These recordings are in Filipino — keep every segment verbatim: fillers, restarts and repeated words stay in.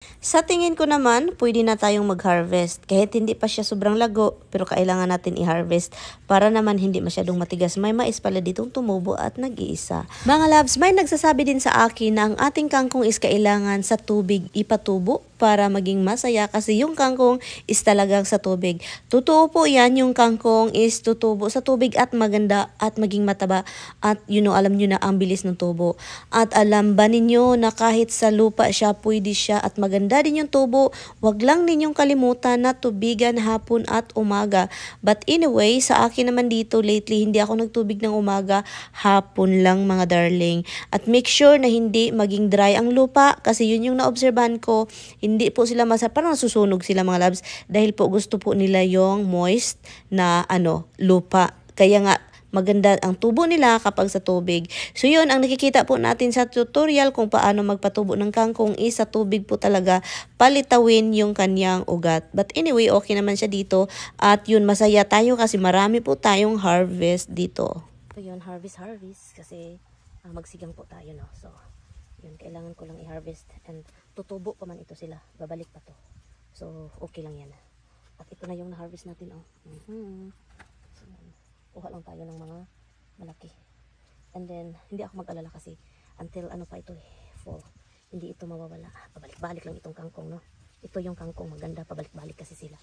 Sa tingin ko naman, pwede na tayong mag-harvest. Kahit hindi pa siya sobrang lago, pero kailangan natin i-harvest para naman hindi masyadong matigas. May mais pala ditong tumubo at nag-iisa. Mga loves, may nagsasabi din sa akin na ang ating kangkong is kailangan sa tubig ipatubo para maging masaya kasi yung kangkong is talagang sa tubig. Totoo po yan, yung kangkong is tutubo sa tubig at maganda at maging mataba at you know, alam nyo na ang bilis ng tubo. At alam ba ninyo na kahit sa lupa siya, pwede siya at maganda din yung tubo. Wag lang ninyong kalimutan na tubigan hapon at umaga. But anyway, sa akin naman dito lately, hindi ako nagtubig ng umaga, hapon lang mga darling. At make sure na hindi maging dry ang lupa kasi yun yung naobserbahan ko. Hindi po sila masa, parang nasusunog sila mga loves dahil po gusto po nila yung moist na ano, lupa. Kaya nga maganda ang tubo nila kapag sa tubig. So yun, ang nakikita po natin sa tutorial kung paano magpatubo ng kangkong is sa tubig po talaga palitawin yung kanyang ugat. But anyway, okay naman siya dito at yun, masaya tayo kasi marami po tayong harvest dito. So yun, harvest harvest kasi uh, magsigang po tayo, no. So yun, kailangan ko lang i-harvest and tutubo pa man ito sila. Babalik pa to. So okay lang yan. At ito na yung na-harvest natin, oh. Mm-hmm. So, kuha lang tayo ng mga malaki. And then, hindi ako mag-alala kasi until ano pa ito eh, fall. Hindi ito mawawala. Pabalik-balik lang itong kangkong, no? Ito yung kangkong maganda, pabalik-balik kasi sila.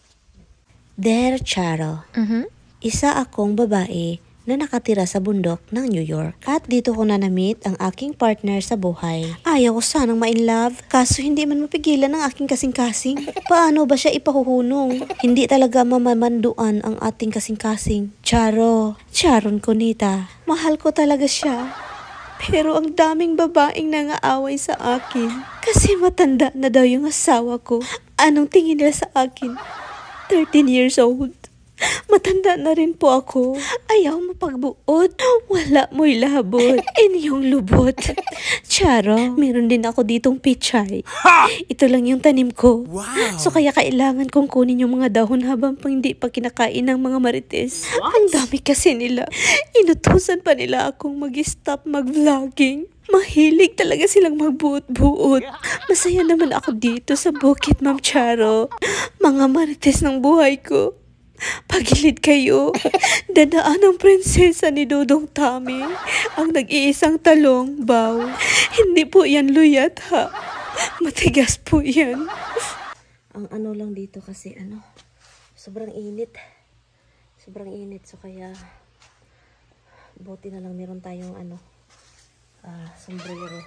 Dear Charo, mm-hmm. Isa akong babae na nakatira sa bundok ng New York. At dito ko na na-meet ang aking partner sa buhay. Ayaw ko sanang ma-in love, kaso hindi man mapigilan ng aking kasing-kasing. Paano ba siya ipahuhunong? Hindi talaga mamamanduan ang ating kasing-kasing. Charo, Charon Conita, mahal ko talaga siya. Pero ang daming babaeng nangaaway sa akin. Kasi matanda na daw yung asawa ko. Anong tingin nila sa akin? thirteen years old. Matanda na rin po ako. Ayaw mo pagbuot. Wala mo'y labot. Inyong lubot. Charo, meron din ako ditong pichay. Ito lang yung tanim ko. Wow. So kaya kailangan kong kunin yung mga dahon habang pang hindi pa kinakain ng mga marites. What? Ang dami kasi nila. Inutusan pa nila akong mag-stop mag-vlogging. Mahilig talaga silang magbuot-buot. Masaya naman ako dito sa bukid, Ma'am Charo. Mga marites ng buhay ko. Pagilid kayo, dadaan ang prinsesa ni Dodong Tami, ang nag-iisang talong, baw. Hindi po yan luyat, ha? Matigas po yan. Ang ano lang dito kasi, ano, sobrang init. Sobrang init, so kaya, buti na lang meron tayong, ano, uh, sombrero.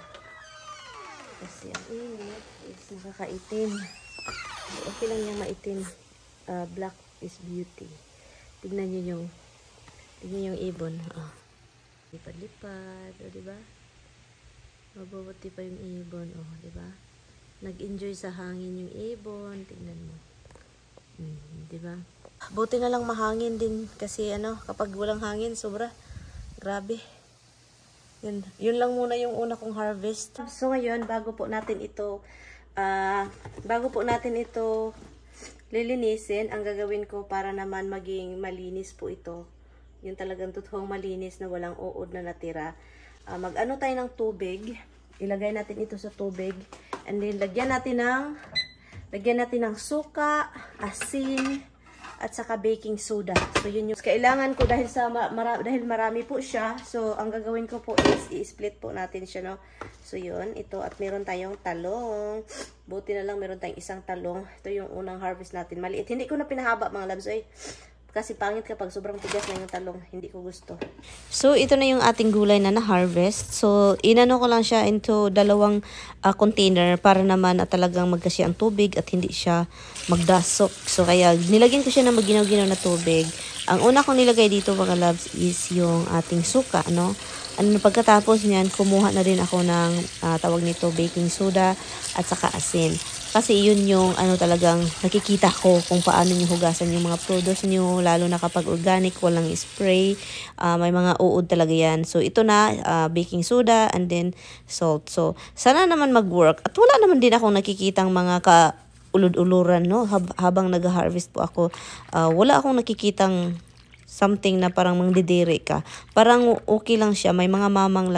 Kasi ang init is nakakaitim. Okay lang yung maitim. Uh, black is beauty. Tignan niyo yung tignan yung ibon. Oh. Lipad-lipad, oh, di ba? Mabubuti pa yung ibon, oh, di ba? Nag-enjoy sa hangin yung ibon, tignan mo. Hmm, di ba? Buti na lang mahangin din kasi ano, kapag walang hangin, sobra grabe. Yun, yun lang muna yung una kong harvest. So ngayon, bago po natin ito uh, bago po natin ito lilinisin, ang gagawin ko para naman maging malinis po ito. Yung talagang totoong malinis na walang uod na natira. Uh, Mag-ano tayo ng tubig. Ilagay natin ito sa tubig. And then, lagyan natin ng, lagyan natin ng suka, asin, at saka baking soda. So, yun yung kailangan ko dahil, sa, mara, dahil marami po siya. So, ang gagawin ko po is i-split po natin siya, no? So, yun. Ito. At meron tayong talong. Buti na lang meron tayong isang talong. Ito yung unang harvest natin. Maliit. Hindi ko na pinahaba mga loves. Ay, kasi pangit kapag sobrang tigas na yung talong. Hindi ko gusto. So, ito na yung ating gulay na na-harvest. So, inano ko lang siya into dalawang uh, container para naman na talagang magkasya ang tubig at hindi siya magdasok. So, kaya nilagyan ko siya ng maginaw-ginaw na tubig. Ang una kong nilagay dito mga loves is yung ating suka, no? Ano, pagkatapos niyan, kumuha na rin ako ng uh, tawag nito baking soda at saka asin. Kasi yun yung ano talagang nakikita ko kung paano nyo hugasan yung mga produce nyo, lalo na kapag organic, walang spray, uh, may mga uod talaga yan. So ito na, uh, baking soda and then salt. So sana naman mag-work. At wala naman din akong nakikitang mga ka ulod-uluran, no? Hab habang nag-harvest po ako, uh, wala akong nakikitang something na parang mangdidiri ka. Parang okay lang siya. May mga mamang lang, no?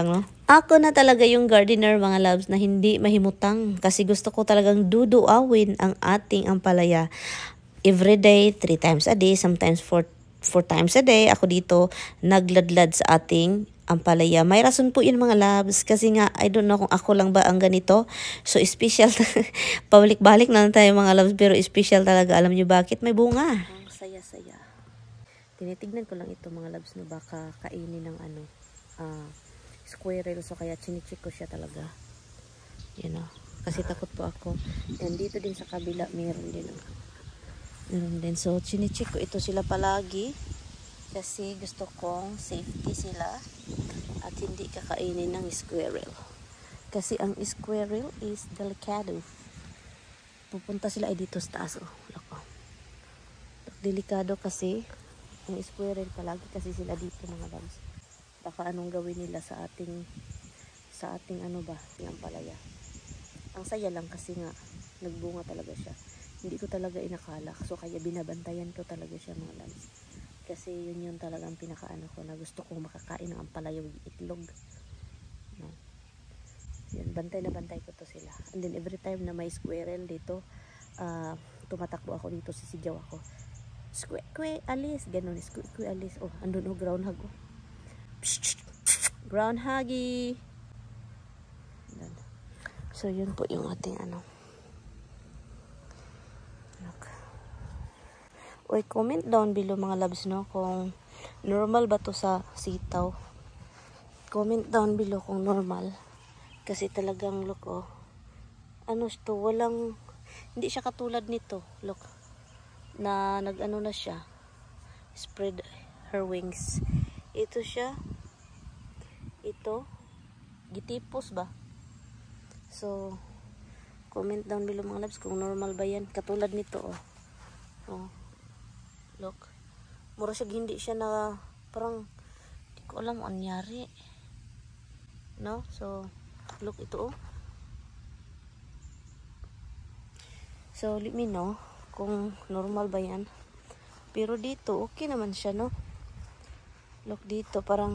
Ako na talaga yung gardener mga loves na hindi mahimutang kasi gusto ko talagang duduawin ang ating ampalaya. Every day, three times a day, sometimes four, four times a day, ako dito nagladlad sa ating ampalaya. May rason po yun mga loves kasi nga I don't know kung ako lang ba ang ganito. So special, pabalik-balik na lang tayo mga loves pero special talaga. Alam nyo bakit? May bunga. Ang saya-saya. Tinitignan ko lang ito mga loves no baka kainin ng ano, ah, uh, squirrel, so kaya chinicheck ko siya talaga. You know, kasi takot po ako. And dito din sa kabila, meron din. Meron din. So, chinicheck ko ito sila palagi. Kasi gusto kong safety sila. At hindi kakainin ng squirrel. Kasi ang squirrel is delikado. Pupunta sila ay dito sa taas. Oh, lako. Delikado kasi ang squirrel palagi kasi sila dito mga loves. Baka anong gawin nila sa ating sa ating ano ba, yung palaya. Ang saya lang kasi nga nagbunga talaga siya. Hindi ko talaga inakala. So kaya binabantayan ko talaga siya mga loves. Kasi yun yun talaga ang pinakaano ko na gusto kong makakain ng ampalaya with itlog. No. Yan, bantay na bantay ko to sila. And then every time na may squirrel dito, uh, tumatakbo ako dito, sisigaw ako. Squirrel, squirrel, alis. Ganun, squirrel, squirrel, alis. Oh, andun oh, groundhog oh. Brown huggy. So yun po yung ating ano. Look. Uy, comment down below mga loves no kung normal ba to sa sitaw. Comment down below kung normal. Kasi talagang look oh. Ano to, walang hindi siya katulad nito. Look. Na nag-ano na siya. Spread her wings. Ito siya. Ito. Gitipos ba? So, comment down below mga loves kung normal ba yan. Katulad nito oh. Oh. Look. Mura siya hindi siya na parang hindi ko alam ang nangyari. No? So, look ito oh. So, let me know kung normal ba yan. Pero dito, okay naman siya no? Look dito, parang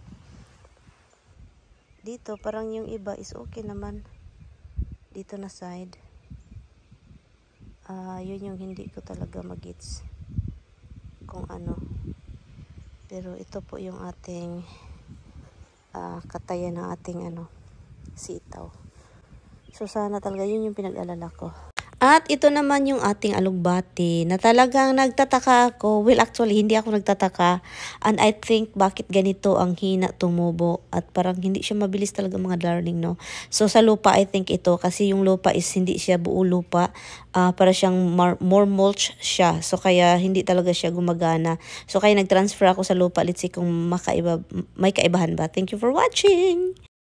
dito, parang yung iba is okay naman. Dito na side. Ah, uh, yun yung hindi ko talaga magets kung ano. Pero ito po yung ating uh, katayan ng ating ano, sitaw. So sana talaga yun yung pinag-alala ko. At ito naman yung ating alugbati na talagang nagtataka ako. Well, actually, hindi ako nagtataka. And I think bakit ganito ang hina tumubo. At parang hindi siya mabilis talaga mga darling, no? So, sa lupa, I think ito. Kasi yung lupa is hindi siya buo lupa. Uh, para siyang more mulch siya. So, kaya hindi talaga siya gumagana. So, kaya nag-transfer ako sa lupa. Let's see kung makaiba, may kaibahan ba. Thank you for watching!